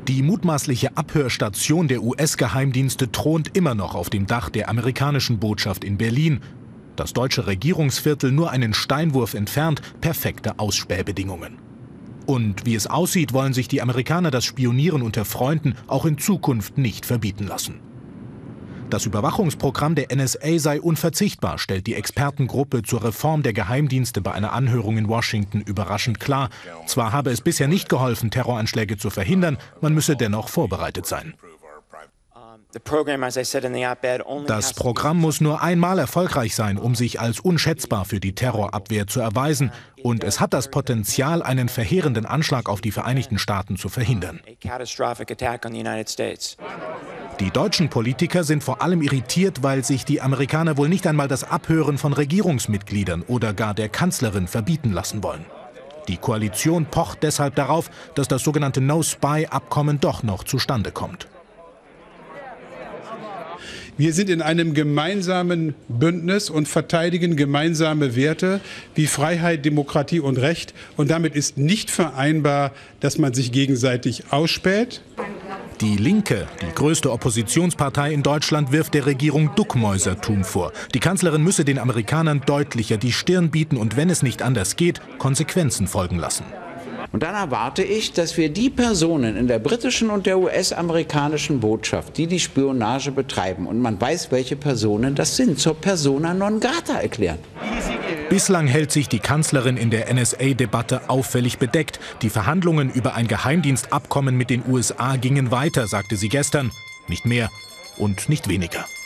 Die mutmaßliche Abhörstation der US-Geheimdienste thront immer noch auf dem Dach der amerikanischen Botschaft in Berlin. Das deutsche Regierungsviertel nur einen Steinwurf entfernt, perfekte Ausspähbedingungen. Und wie es aussieht, wollen sich die Amerikaner das Spionieren unter Freunden auch in Zukunft nicht verbieten lassen. Das Überwachungsprogramm der NSA sei unverzichtbar, stellt die Expertengruppe zur Reform der Geheimdienste bei einer Anhörung in Washington überraschend klar. Zwar habe es bisher nicht geholfen, Terroranschläge zu verhindern, man müsse dennoch vorbereitet sein. Das Programm muss nur einmal erfolgreich sein, um sich als unschätzbar für die Terrorabwehr zu erweisen. Und es hat das Potenzial, einen verheerenden Anschlag auf die Vereinigten Staaten zu verhindern. Die deutschen Politiker sind vor allem irritiert, weil sich die Amerikaner wohl nicht einmal das Abhören von Regierungsmitgliedern oder gar der Kanzlerin verbieten lassen wollen. Die Koalition pocht deshalb darauf, dass das sogenannte No-Spy-Abkommen doch noch zustande kommt. Wir sind in einem gemeinsamen Bündnis und verteidigen gemeinsame Werte wie Freiheit, Demokratie und Recht. Und damit ist nicht vereinbar, dass man sich gegenseitig ausspäht. Die Linke, die größte Oppositionspartei in Deutschland, wirft der Regierung Duckmäusertum vor. Die Kanzlerin müsse den Amerikanern deutlicher die Stirn bieten und, wenn es nicht anders geht, Konsequenzen folgen lassen. Und dann erwarte ich, dass wir die Personen in der britischen und der US-amerikanischen Botschaft, die die Spionage betreiben, und man weiß, welche Personen das sind, zur Persona non grata erklären. Bislang hält sich die Kanzlerin in der NSA-Debatte auffällig bedeckt. Die Verhandlungen über ein Geheimdienstabkommen mit den USA gingen weiter, sagte sie gestern. Nicht mehr und nicht weniger.